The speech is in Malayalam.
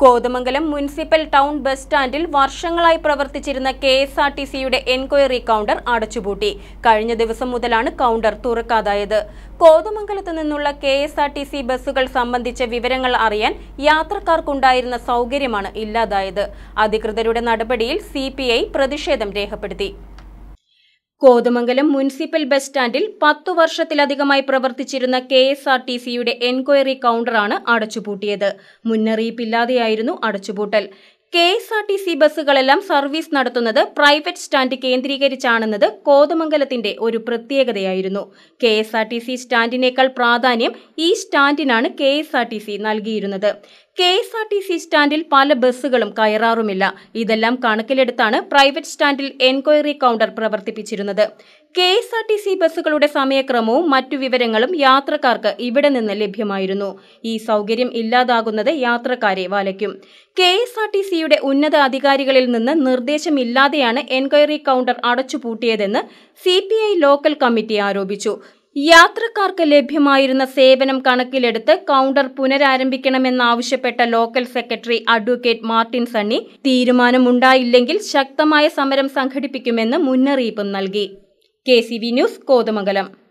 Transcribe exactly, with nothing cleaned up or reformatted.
കോതമംഗലം മുനിസിപ്പൽ ടൗൺ ബസ് സ്റ്റാൻഡിൽ വർഷങ്ങളായി പ്രവർത്തിച്ചിരുന്ന കെ എസ് ആർ ടി സിയുടെ എൻക്വയറി കൗണ്ടർ അടച്ചുപൂട്ടി. കഴിഞ്ഞ ദിവസം മുതലാണ് കൗണ്ടർ തുറക്കാതായത്. കോതമംഗലത്ത് നിന്നുള്ള K S R T C ബസ്സുകൾ സംബന്ധിച്ച വിവരങ്ങൾ അറിയാൻ യാത്രക്കാർക്കുണ്ടായിരുന്ന സൗകര്യമാണ് ഇല്ലാതായത്. അധികൃതരുടെ നടപടിയിൽ സി പി ഐ പ്രതിഷേധം രേഖപ്പെടുത്തി. കോതമംഗലം മുനിസിപ്പൽ ബസ് സ്റ്റാൻഡിൽ പത്തു വർഷത്തിലധികമായി പ്രവർത്തിച്ചിരുന്ന കെ എസ് ആർ ടി സിയുടെ എൻക്വയറി കൗണ്ടറാണ് അടച്ചുപൂട്ടിയത്. മുന്നറിയിപ്പില്ലാതെയായിരുന്നു അടച്ചുപൂട്ടൽ. K S R T C ബസ്സുകളെല്ലാം സർവീസ് നടത്തുന്നത് പ്രൈവറ്റ് സ്റ്റാൻഡ് കേന്ദ്രീകരിച്ചാണെന്നത് കോതമംഗലത്തിന്റെ ഒരു പ്രത്യേകതയായിരുന്നു. K S R T C സ്റ്റാൻഡിനേക്കാൾ പ്രാധാന്യം ഈ സ്റ്റാൻഡിനാണ് K S R T C നൽകിയിരുന്നത്. K S R T C സ്റ്റാൻഡിൽ പല ബസ്സുകളും കയറാറുമില്ല. ഇതെല്ലാം കണക്കിലെടുത്താണ് പ്രൈവറ്റ് സ്റ്റാൻഡിൽ എൻക്വയറി കൗണ്ടർ പ്രവർത്തിപ്പിച്ചിരുന്നത്. K S R T C ബസ്സുകളുടെ സമയക്രമവും മറ്റു വിവരങ്ങളും യാത്രക്കാർക്ക് ഇവിടെ നിന്ന് ലഭ്യമായിരുന്നു. ഈ സൗകര്യം ഇല്ലാതാകുന്നത് യാത്രക്കാരെ വലയ്ക്കും. കെ എസ് ആർ ടി സിയുടെ ഉന്നത അധികാരികളിൽ നിന്ന് നിർദ്ദേശമില്ലാതെയാണ് എൻക്വയറി കൗണ്ടർ അടച്ചുപൂട്ടിയതെന്ന് C P I local committee ആരോപിച്ചു. യാത്രക്കാർക്ക് ലഭ്യമായിരുന്ന സേവനം കണക്കിലെടുത്ത് കൗണ്ടർ പുനരാരംഭിക്കണമെന്നാവശ്യപ്പെട്ട local secretary advocate Martin Sunny തീരുമാനമുണ്ടായില്ലെങ്കിൽ ശക്തമായ സമരം സംഘടിപ്പിക്കുമെന്ന് മുന്നറിയിപ്പ് നൽകി. K C V news, Kothamangalam.